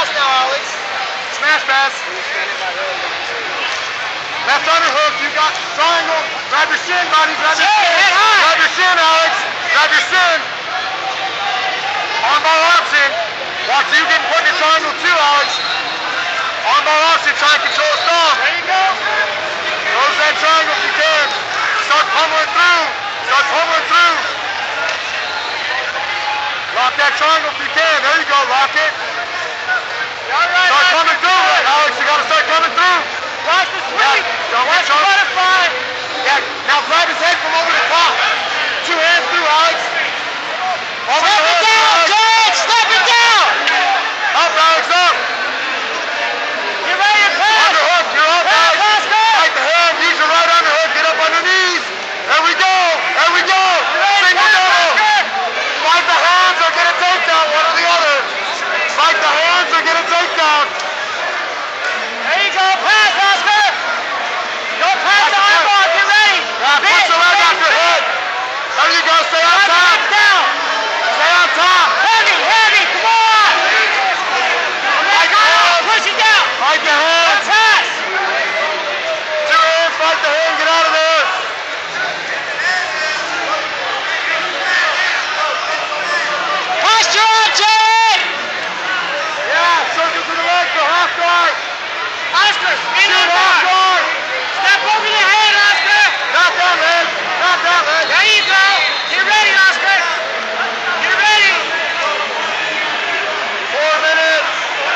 pass now, Alex. Smash pass. Left underhook, you got triangle. Grab your shin, buddy. Grab your shin. Head high. Grab your shin, Alex. Grab your shin. Armbar option. Watch you get put in the triangle too, Alex. Armbar option, try and control his thumb. There you go. Close that triangle if you can. Start pummeling through. Start pummeling through. Lock that triangle if you can. There you go, lock it. All right, Start coming through, Alex. You got to start coming through. Watch the sweep. Don't Watch get the charged. butterfly. Yeah, now grab his head from over the top. 2 hands through, Alex. Over Slap the it head, down, Alex. George. Slap it down. Up, Alex, up. Get ready to pass. Underhook, you're up, Pass, Alex. Oscar. Fight the hand, use your right underhook. Get up on your knees. There we go. There we go. Single double. Fight the hands or get a takedown, one or the other. Fight the hands or get a takedown. There you go. Pass, Oscar. Go pass the armbar. Get ready. Yeah, push the leg off your head. There you go, stay on top. Down. Stay on top. Heavy, heavy. Come on. Fight the hands. Push it down. Fight the hands. Pass. 2 hands, fight the hand, get out of there. Posture on, Jay. Yeah, circle to the leg, go half guard. Oscar, spin Shoot on half guard. guard. Step over your head, Oscar. Knock that leg. Knock that leg. There you go. Get ready, Oscar. Get ready. 4 minutes.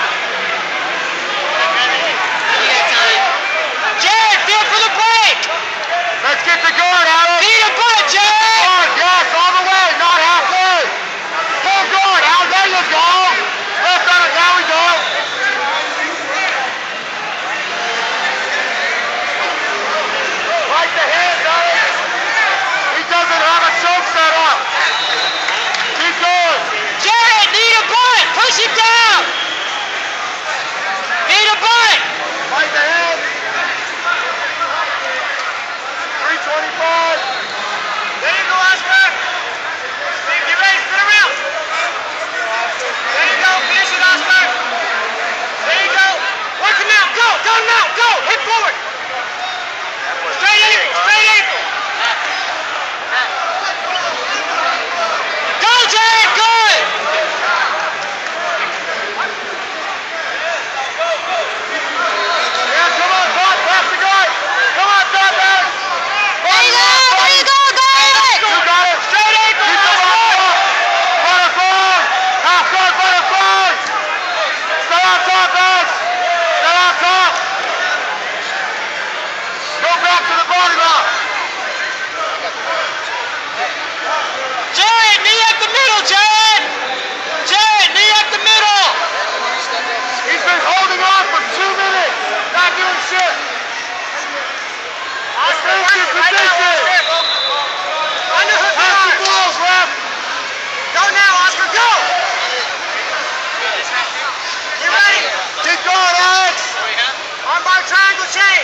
Jared, feel for the break. Let's get the guard, Alex. Feed a butt, Jared. Guard, yes, all the way, not halfway. Full guard, Al, there you go. Left on it, now we go. Fight the hands, Alex. He doesn't have a choke set up. Keep going. Jared, need a butt. Push it down. Need a butt. Fight the hands. 325. There you go, Oscar. Get ready, spin around. There you go, finish it, Oscar. There you go. Work him out. Go, go now, go. Hit forward. Straight ankle, straight ankle. Go, Jared, good. Yeah, come on, Todd, pass the guard. Come on, Todd, Alex. There you go, go, Alex. You got it. Straight ankle, Keep the Oscar. ball. Butterfly. Half guard, butterfly. Stay on top, Alex. Stay on top. Go back to the body lock. Jared, knee up the middle, Jared. Jared, knee up the middle. He's been holding on for 2 minutes. Not doing shit. Oscar, Defensive work it right now, position. Oscar. Underhook Pass the guard. balls, ref. Go now, Oscar, go. Get ready. Keep going, Alex. Armbar triangle chain.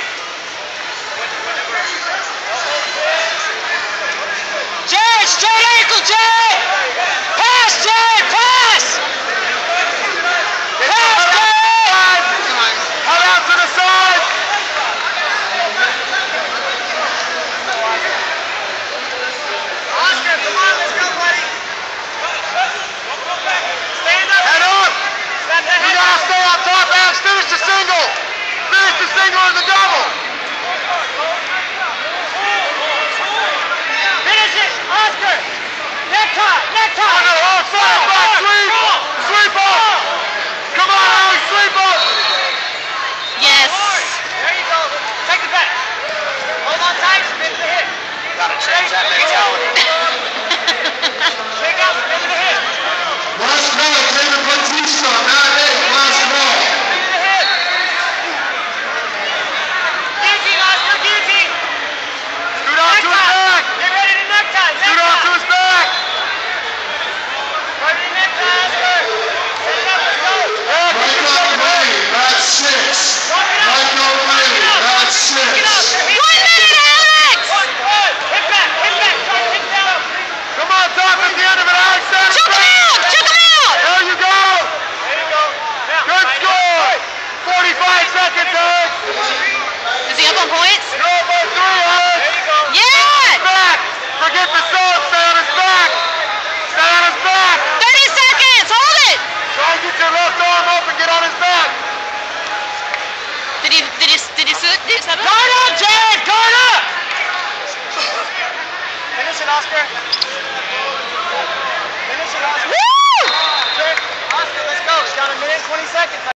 Jared, straight ankle, Jared. Pass, Jared, pass. Get your Pass, head out to the side. Head out to the side. Oscar, come on, let's go, buddy. Stand up. Head up. Snap that You head gotta up. stay on top, Alex. Finish the single. Finish the single and the double. Finish it, Oscar. Necktie, necktie. Underhook, butterfly, sweep. Sweep up. Come on, Alex, sweep up. Yes. There you go. Take it back. Hold on tight, spin to the hip. Gotta change that mentality. Shake out, spin to the hip. Last ball, David Batista, 9-8, last ball. Spin to the hip. Guillotine, Oscar, guillotine. Scoot out to his back. Get ready to necktie, Scoot out to his back. Ready to necktie, Oscar. Set it up, let's go. and get your left arm up and get on his back. Did he set up? Guard up, Jared! Guard up! Finish it, Oscar. Finish it, Oscar. Woo! Jared, Oscar, let's go. It's down a minute and 20 seconds.